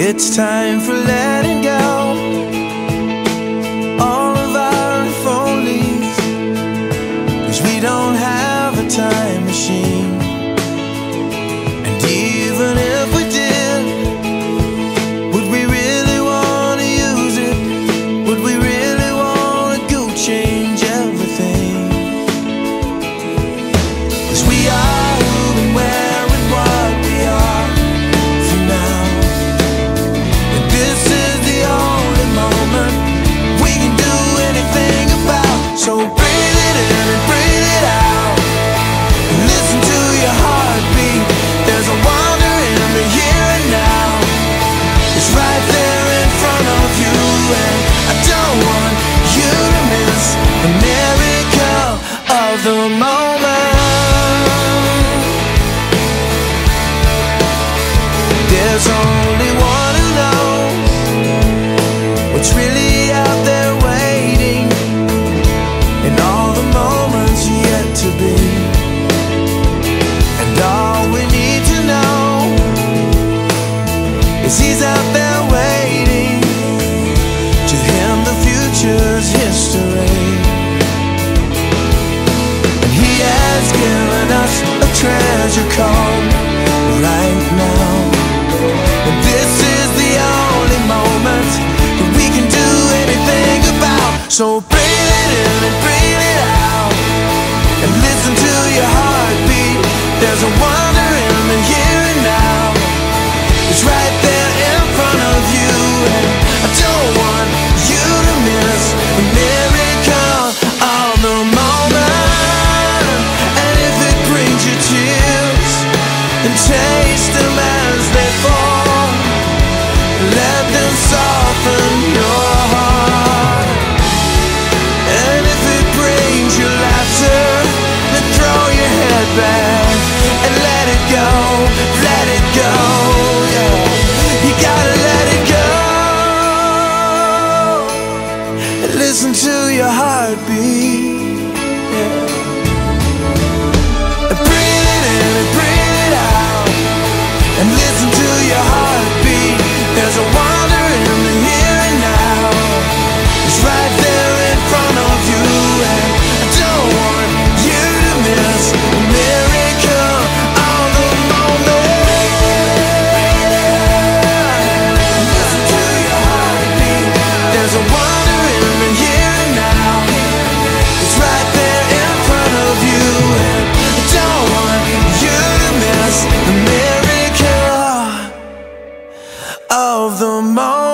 It's time for letting go all of our if onlys, 'cause we don't have a time machine. And even if we did, would we really want to use it? Would we really want to go change everything? 'Cause we are who and where and what we are for now. And this is the only moment we can do anything about. So breathe it in and breathe it out. Listen to your heartbeat. There's a wonder in the here and now. It's right there in front of you, and I don't want you to miss the miracle of the moment. There's only one who knows what's really out there waiting, and all the moments yet to be. And all we need to know is he's out there waiting. To him the future's history, and he has given us a treasure called right now. And this is the only moment that we can do anything about. So breathe it in and breathe it out, and listen to your heartbeat. There's a wonder in the here and now. It's right there in front of you, and I don't want you to miss the miracle of the moment. And if it brings you tears, then taste them as they fall. Let them soften your heart. And if it brings you laughter, then throw your head back and let it go, let it go, yeah. You gotta let it go. And listen to your heartbeat, yeah. And breathe it in and breathe it out, and listen to your heartbeat. There's a wonder in the here and now. It's right there in front of you, and I don't want you to miss the miracle of the moment. Listen to your heartbeat. There's a wonder in the here and now. It's right there in front of you, and I don't want you to miss the miracle of the moment.